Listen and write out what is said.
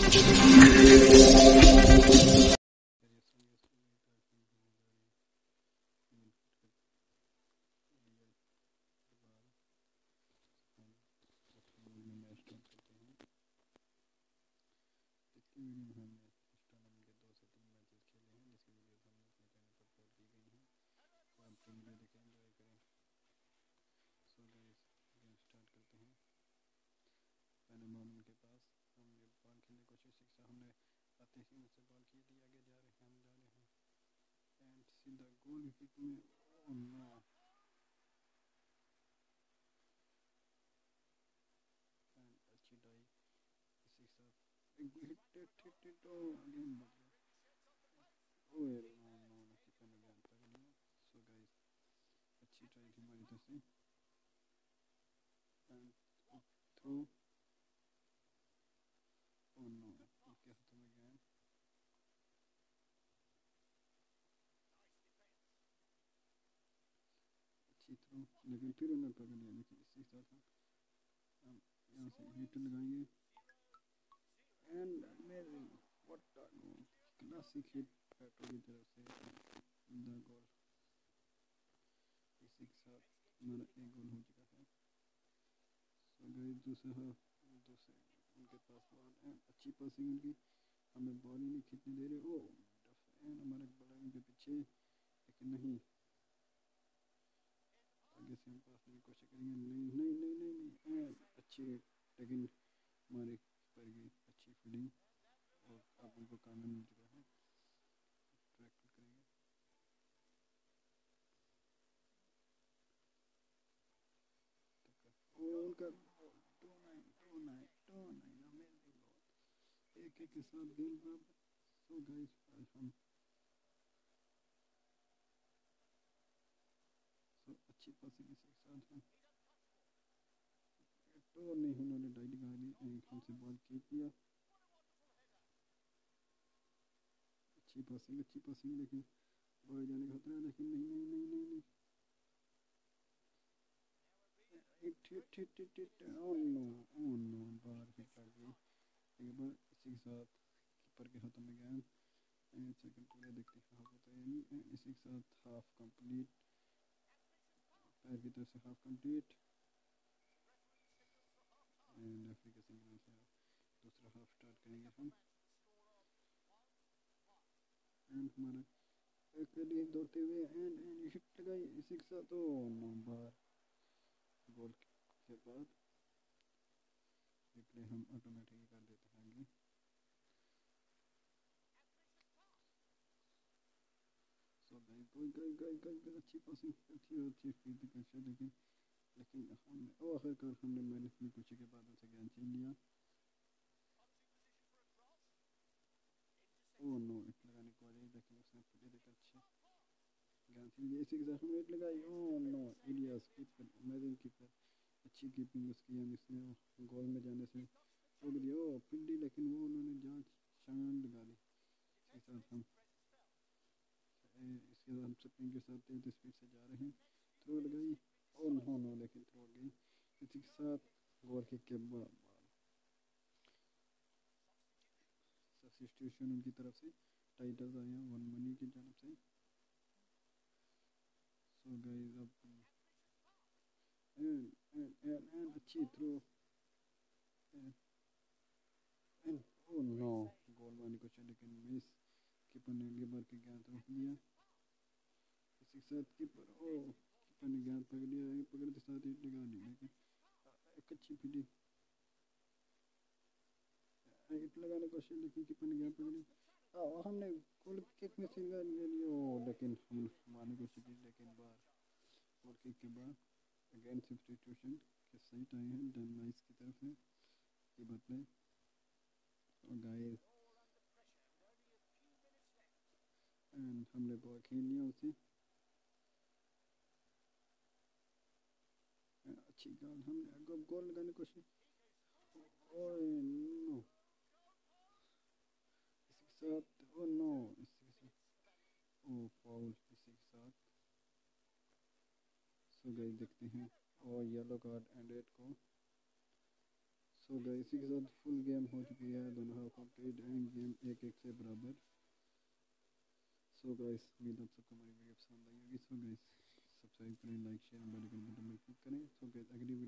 लेकिन फिर उन्हें पकड़ लिया। लेकिन इसी साथ हम यहाँ से हिट लगाएंगे एंड मेरे what a goal, classic hit पैटो की तरफ से द गोल। इसी के साथ हमारा एक गोल हो चुका है। सो गाइस दूसरे उनके पास बॉल है, अच्छी पासिंग उनकी, हमें बॉल ही नहीं खींचने दे रहे। ओ एंड हमारे बॉलर उनके पीछे, लेकिन नहीं, आगे से हम पास करने की कोशिश करेंगे। नहीं नहीं नहीं नहीं नहीं, अच्छी हिट, लेकिन हमारे पर गई अच्छी फील्डिंग और अब उनको कामयाब मिल चुका है। ट्रैक करेंगे उनका 2-9 अमेजिंग बॉल, एक के साथ गेंद बराबर। सो गाइस आज हम अच्छी पासिंग के साथ हम तो नहीं, उन्होंने डाइट लगा ली, हमसे बॉल कीप किया। अच्छी पासिंग लेकिन बॉल जाने का खतरा है, लेकिन नहीं नहीं नहीं नहीं नहीं, ओह नो बाहर हिट लग गई। एक बार इसी के साथ कीपर के हाथों में गेंद एंड सेकंड प्लेयर देखते हैं हाफ होता है नहीं, एंड इसी के साथ हाफ कंप्लीट, पैर की तरफ से हाफ कंप्लीट एंड रेफरी के सिग्नल से दूसरा हाफ स्टार्ट करेंगे हम। एंड हमारा एक लिए दौड़ते हुए एंड हिट लगाई इसी के साथ, ओ नो बाहर गोल के बाद रिप्ले हम ऑटोमेटिक कर देते हैं आगे। सो गई अच्छी पासिंग, अच्छी फील्ड कैसे, लेकिन हमने आखिरकार हमने मेहनत की कोशिश के बाद उनसे गेंद छीन लिया। ओ नो हिट लगाने को वाली, लेकिन उसने फील्ड एक अच्छी गेंद छीन ली। इसी के साथ हमने हिट लगाई। Oh no Ilyas keeper, amazing keeper, अच्छी कीपिंग उसकी, हम इसने गोल में जाने से रोक दिया। ओ फील्डी, लेकिन वो उन्होंने जांच शान लगा दी। इसके साथ हम स्पिन के साथ तेज स्पीड से जा रहे हैं। थ्रो लगाई, ओ नो लेकिन थ्रो गई। इसी के साथ गोल किक के बाद सब्स्टिट्यूशन उनकी तरफ से टाइटल्स आए हैं वन मनी की जानब से। सो गाइस अब अच्छी throw and oh no goal मारने को चले, लेकिन मिस, कीपर ने अगली बार की गेंद रोक दिया। इसी के साथ कीपर ने गेंद पकड़ लिया, पकड़ते साथ हिट लगा ली, लेकिन एक अच्छी फील्डिंग, हिट लगाने की कोशिश, लेकिन कीपर ने गेंद पकड़ी। हमने गोल किक में से ले लिया, लेकिन हम मारने की कोशिश की, लेकिन बाहर गोल किक के बाद अगेन सब्स्टिट्यूशन के सही टाइम है डन नाइस की तरफ से ये बदले। और गाइस एंड हमने बॉल खेल लिया उसे, अच्छी गोल, हमने गोल लगाने की कोशिश, ओह नो इसके साथ, ओ नो इसी के साथ ओ फाउल इसी के साथ। सो गाइस देखते हैं और येलो कार्ड एंड रेड को। सो गाइस इसी के साथ फुल गेम हो चुकी है, दोनों हाफ कंप्लीट। 1 से बराबर। सो गाइस, उम्मीद आप सबको हमारी वीडियो पसंद आई होगी। सो गाइस, सब्सक्राइब करें, like share, bell icon button पर क्लिक करें। सो गाइस, अगली